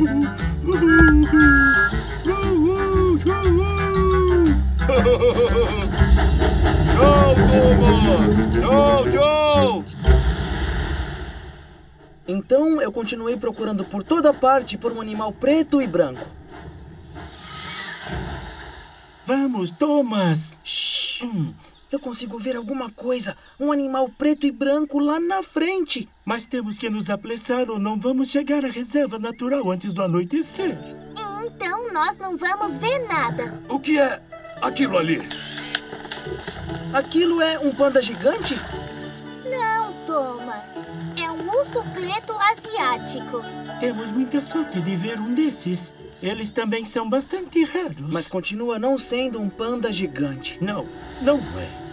Tchau, Thomas! Tchau, tchau! Então eu continuei procurando por toda parte por um animal preto e branco. Vamos, Thomas! Shhh! Eu consigo ver alguma coisa. Um animal preto e branco lá na frente. Mas temos que nos apressar ou não vamos chegar à reserva natural antes do anoitecer. Então nós não vamos ver nada. O que é aquilo ali? Aquilo é um panda gigante? Não, Thomas. É um urso preto asiático. Temos muita sorte de ver um desses. Eles também são bastante raros. Mas continua não sendo um panda gigante. Não, não é.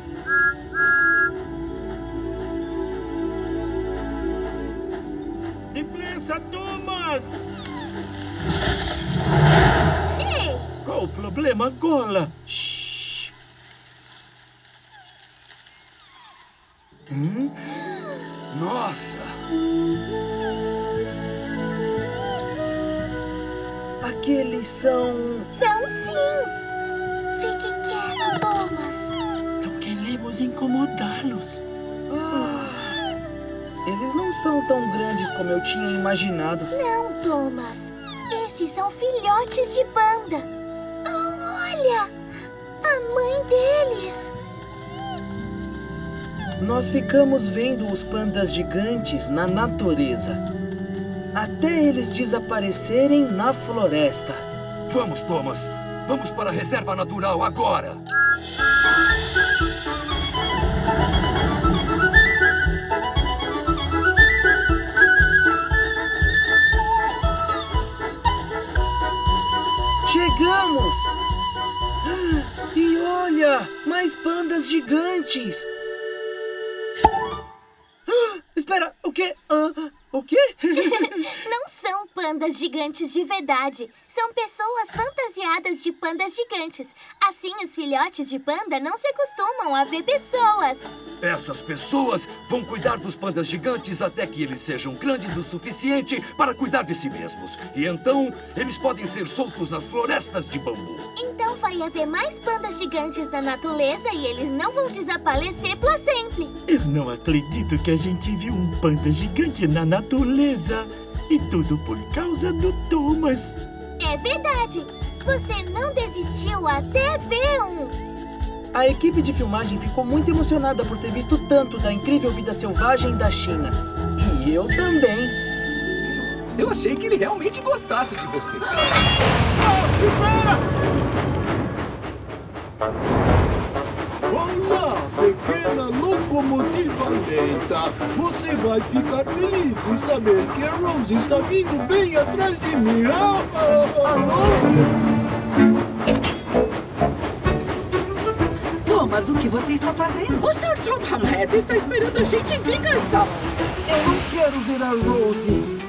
Depressa, Thomas! Ei! Qual o problema agora? Shhh! Nossa! Aqueles são... São sim! Fique quieto, Thomas. Não queremos incomodá-los. Eles não são tão grandes como eu tinha imaginado. Não, Thomas. Esses são filhotes de panda. Oh, olha! A mãe deles. Nós ficamos vendo os pandas gigantes na natureza. Até eles desaparecerem na floresta. Vamos, Thomas! Vamos para a reserva natural agora! Chegamos! E olha, mais pandas gigantes! Espera, o quê? O quê? Não são pandas gigantes de verdade. São pessoas fantasiadas de pandas gigantes. Assim, os filhotes de panda não se acostumam a ver pessoas. Essas pessoas vão cuidar dos pandas gigantes até que eles sejam grandes o suficiente para cuidar de si mesmos. E então, eles podem ser soltos nas florestas de bambu. Então vai haver mais pandas gigantes na natureza e eles não vão desaparecer para sempre. Eu não acredito que a gente viu um panda gigante na natureza. E tudo por causa do Thomas. É verdade. Você não desistiu até ver um. A equipe de filmagem ficou muito emocionada por ter visto tanto da incrível vida selvagem da China. E eu também. Eu achei que ele realmente gostasse de você. Espera! Olá, pequena locomotiva lenta. Você vai ficar feliz em saber que a Rose está vindo bem atrás de mim. A Rose? Thomas, o que você está fazendo? O Sr. John Hamlet está esperando a gente em Bickerstone. Eu não quero ver a Rose.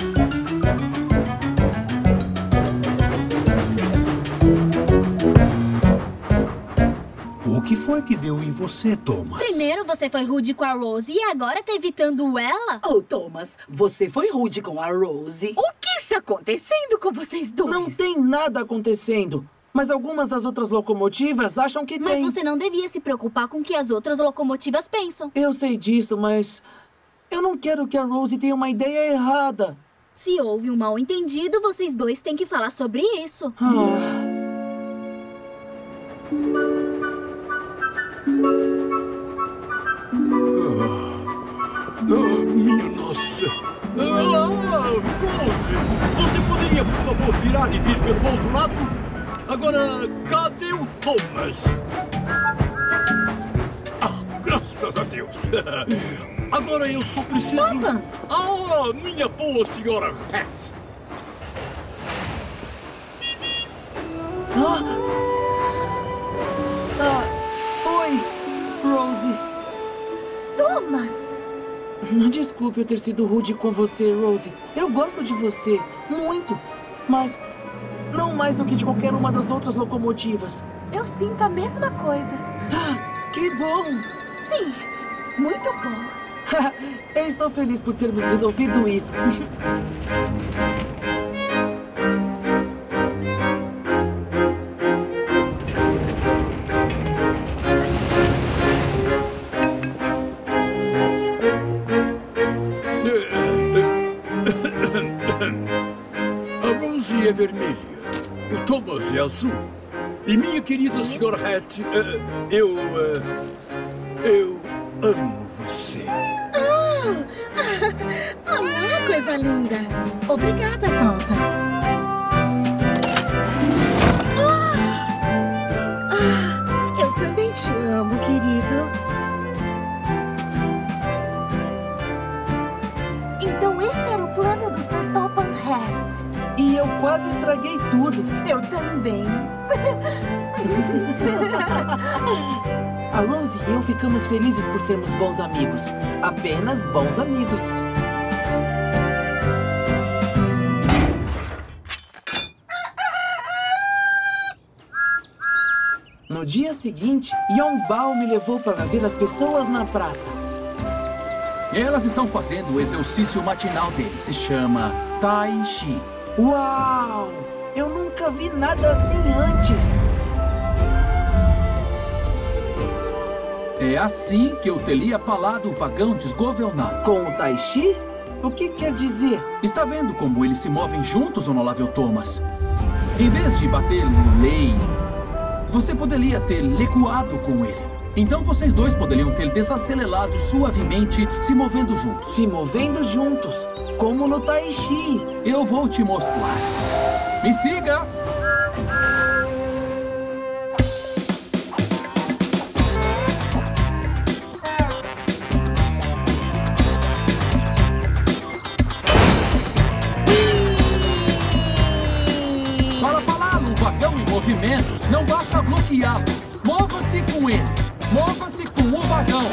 O que foi que deu em você, Thomas? Primeiro você foi rude com a Rose e agora tá evitando ela? Oh, Thomas, você foi rude com a Rose. O que está acontecendo com vocês dois? Não tem nada acontecendo. Mas algumas das outras locomotivas acham que tem. Mas você não devia se preocupar com o que as outras locomotivas pensam. Eu sei disso, mas eu não quero que a Rose tenha uma ideia errada. Se houve um mal-entendido, vocês dois têm que falar sobre isso. Minha nossa! Rose! Você poderia, por favor, virar e vir pelo outro lado? Agora, cadê o Thomas? Graças a Deus! Agora eu só preciso... Thomas! Minha boa senhora Hat! Oi, Rose. Thomas! Desculpe eu ter sido rude com você, Rose. Eu gosto de você, muito. Mas não mais do que de qualquer uma das outras locomotivas. Eu sinto a mesma coisa. Que bom! Sim, muito bom. Eu estou feliz por termos resolvido isso. A Rosie é vermelha, o Thomas é azul. E minha querida Sra. Hat, eu amo você. Olá, coisa linda. Obrigada, Tompa. Eu também te amo, querido. Então esse era o plano do Sr. Topham Hatt. E eu quase estraguei tudo. Eu também. A Rose e eu ficamos felizes por sermos bons amigos. Apenas bons amigos. No dia seguinte, Yongbao me levou para ver as pessoas na praça. Elas estão fazendo o exercício matinal deles. Se chama Tai Chi. Uau! Eu nunca vi nada assim antes. É assim que eu teria palado o vagão desgovernado. Com o Tai Chi? O que quer dizer? Está vendo como eles se movem juntos, Honorável Thomas? Em vez de bater no lei, você poderia ter lecuado com ele. Então vocês dois poderiam ter desacelerado suavemente, se movendo juntos. Se movendo juntos, como no Tai Chi. Eu vou te mostrar. Me siga! Para falar no vagão em movimento, não basta bloqueá-lo. Mova-se com ele. Mova-se com o vagão.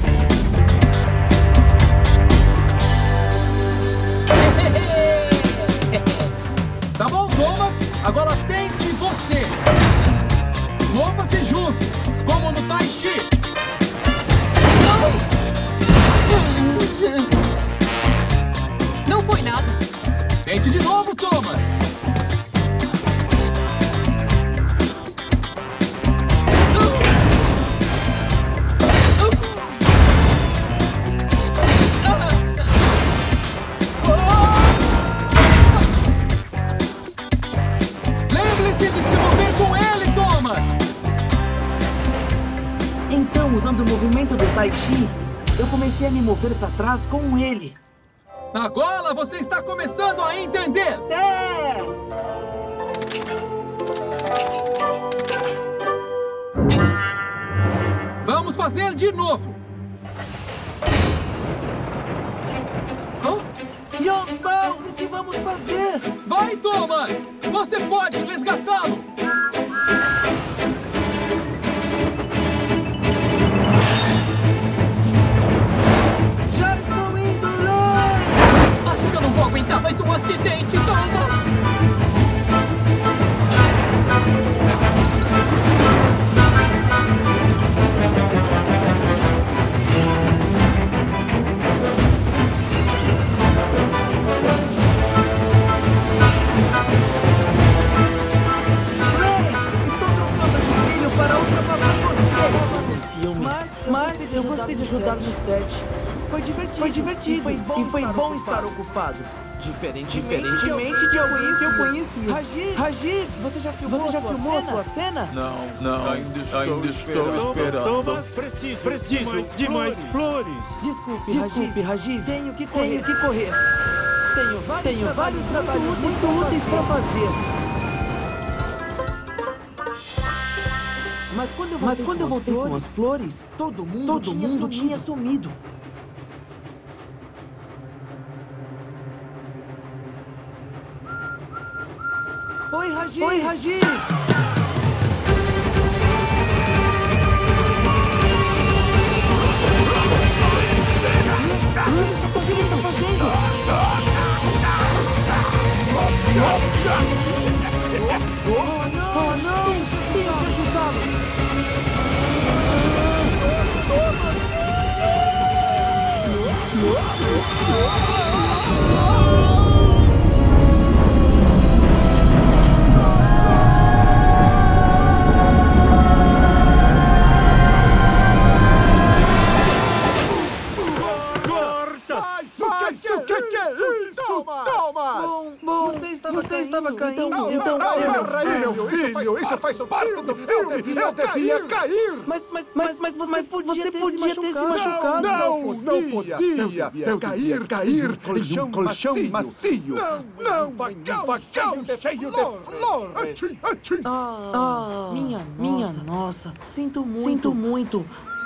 Tá bom, Thomas? Agora tente você. Mova-se junto, como no Tai Chi. Não foi nada. Tente de novo, Thomas. Então, usando o movimento do Tai Chi, eu comecei a me mover para trás com ele. Agora você está começando a entender! É! Vamos fazer de novo! Yongbao, o que vamos fazer? Vai, Thomas! Você pode resgatá-lo! Já estou indo lá! Acho que eu não vou aguentar mais um acidente, Thomas! Mas eu gostei de ajudar no set. Foi divertido. E foi bom estar ocupado. Diferentemente de alguém que eu conheci. Rajiv, você já filmou a sua cena? Não, ainda estou esperando. Thomas, preciso de mais flores. Desculpe, Rajiv. Tenho que correr. Tenho vários trabalhos muito úteis para fazer. Mas quando eu voltei com as flores, todo mundo tinha sumido. Oi, Rajiv! O que ele está fazendo? Oh, não! Tenho que ajudá-lo! Bom, você estava caindo, então Meu filho, isso faz parte do filme. Eu devia cair. Mas você podia ter se machucado. Não podia. Eu cair em colchão macio. Não, vagão cheio de flores. Minha nossa. Sinto muito.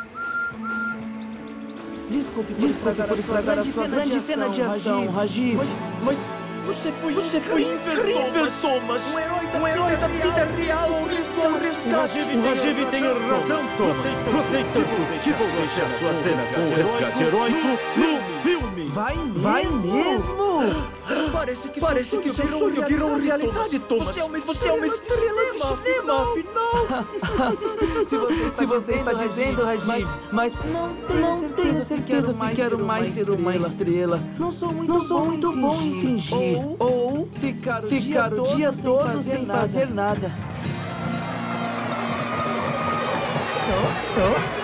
Desculpe por estragar a sua grande cena de ação, Rajiv. Mas você foi incrível, Thomas! Um herói da vida real com resgate! O Rajiv tem razão, Thomas! Gostei tanto que vou deixar sua cena com o resgate heróico no filme! Vai mesmo? Parece que o seu sonho virou realidade, Thomas! Você é uma estrela de cinema, afinal! Se você está dizendo, Rajiv, mas não tenho certeza se quero mais ser uma estrela. Não sou muito bom em fingir. Ou ficar o dia todo sem fazer nada.